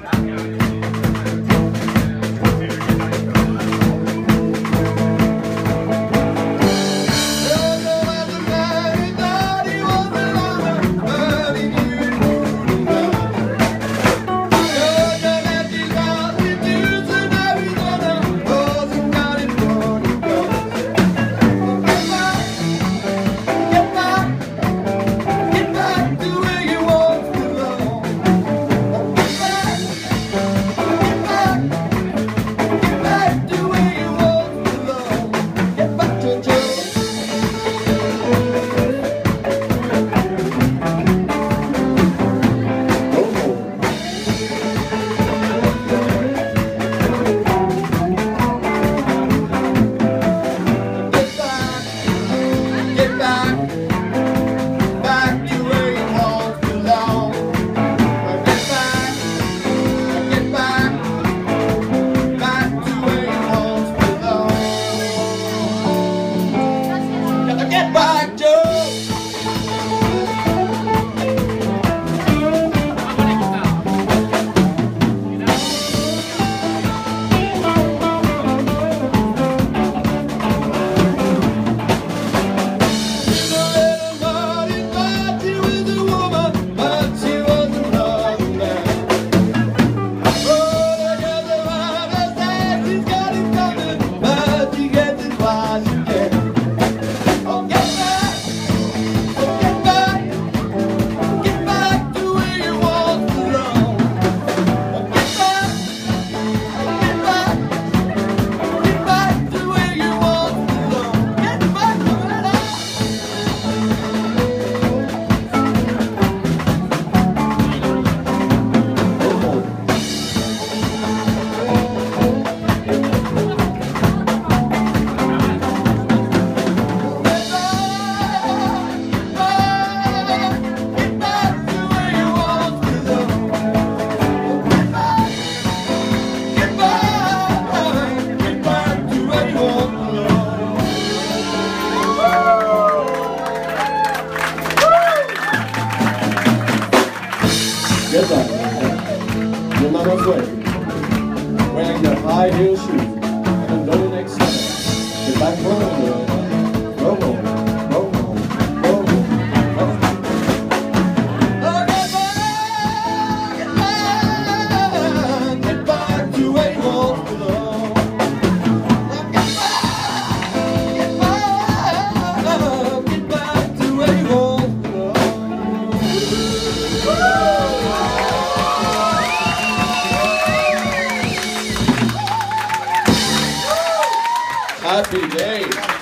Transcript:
Get back. You're not afraid. Wearing your high heel shoes and don't accept. Get back home. Go home. Go home. Go home. Get back to where you want to belong. Get back to where you want to belong. Happy day.